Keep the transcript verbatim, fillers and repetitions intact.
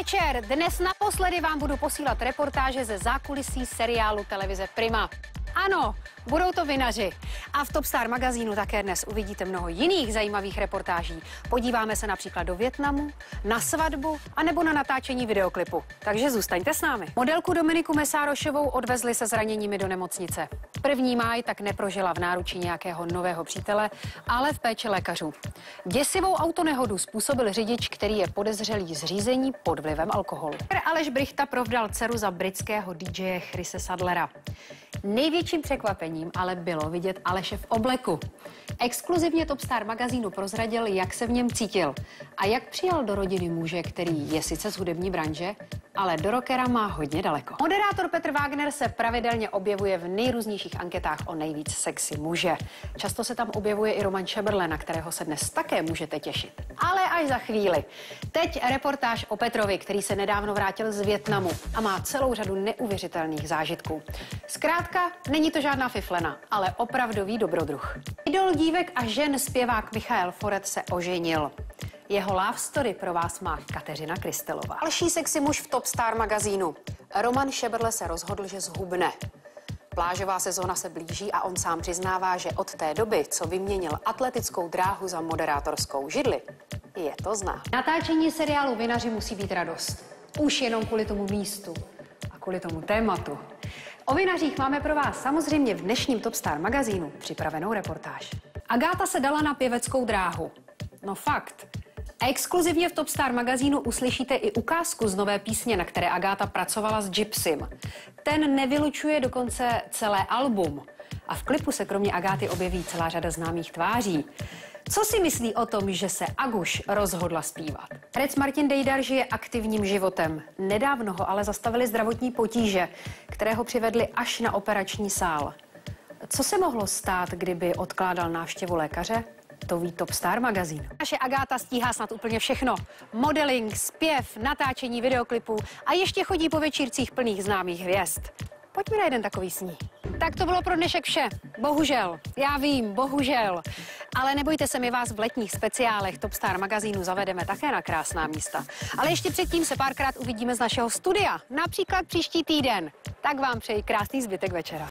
večer. Dnes naposledy vám budu posílat reportáže ze zákulisí seriálu televize Prima. Ano, budou to vinaři. A v Top Star magazínu také dnes uvidíte mnoho jiných zajímavých reportáží. Podíváme se například do Vietnamu, na svatbu anebo na natáčení videoklipu. Takže zůstaňte s námi. Modelku Dominiku Mesárošovou odvezli se zraněními do nemocnice. První máj tak neprožila v náručí nějakého nového přítele, ale v péči lékařů. Děsivou autonehodu způsobil řidič, který je podezřelý z řízení pod vlivem alkoholu. Aleš Brychta provdal dceru za britského dý džeje Chrise Sadlera. Největším překvapením ale bylo vidět Aleše v obleku. Exkluzivně Top Star magazínu prozradil, jak se v něm cítil a jak přijal do rodiny muže, který je sice z hudební branže, ale do rockera má hodně daleko. Moderátor Petr Wagner se pravidelně objevuje v nejrůznějších anketách o nejvíc sexy muže. Často se tam objevuje i Roman Šeberle, na kterého se dnes také můžete těšit. Ale až za chvíli. Teď reportáž o Petrovi, který se nedávno vrátil z Vietnamu a má celou řadu neuvěřitelných zážitků. Zkrátka, není to žádná fiflena, ale opravdový dobrodruh. Idol dívek a žen zpěvák Michael Foret se oženil. Jeho love story pro vás má Kateřina Krystelová. Další sexy muž v Top Star magazínu. Roman Šeberle se rozhodl, že zhubne. Plážová sezóna se blíží a on sám přiznává, že od té doby, co vyměnil atletickou dráhu za moderátorskou židli, je to zná. Natáčení seriálu Vinaři musí být radost. Už jenom kvůli tomu místu a kvůli tomu tématu. O vinařích máme pro vás samozřejmě v dnešním Top Star magazínu připravenou reportáž. Agáta se dala na pěveckou dráhu. No fakt. Exkluzivně v Top Star magazínu uslyšíte i ukázku z nové písně, na které Agáta pracovala s Gypsym. Ten nevylučuje dokonce celé album. A v klipu se kromě Agáty objeví celá řada známých tváří. Co si myslí o tom, že se Aguš rozhodla zpívat? Herec Martin Dejdar žije aktivním životem. Nedávno ho ale zastavili zdravotní potíže, které ho přivedly až na operační sál. Co se mohlo stát, kdyby odkládal návštěvu lékaře? To ví Top Star magazín. Naše Agáta stíhá snad úplně všechno. Modeling, zpěv, natáčení videoklipů a ještě chodí po večírcích plných známých hvězd. Pojďme na jeden takový sní. Tak to bylo pro dnešek vše. Bohužel. Já vím, bohužel. Ale nebojte se, my vás v letních speciálech Top Star magazínu zavedeme také na krásná místa. Ale ještě předtím se párkrát uvidíme z našeho studia. Například příští týden. Tak vám přeji krásný zbytek večera.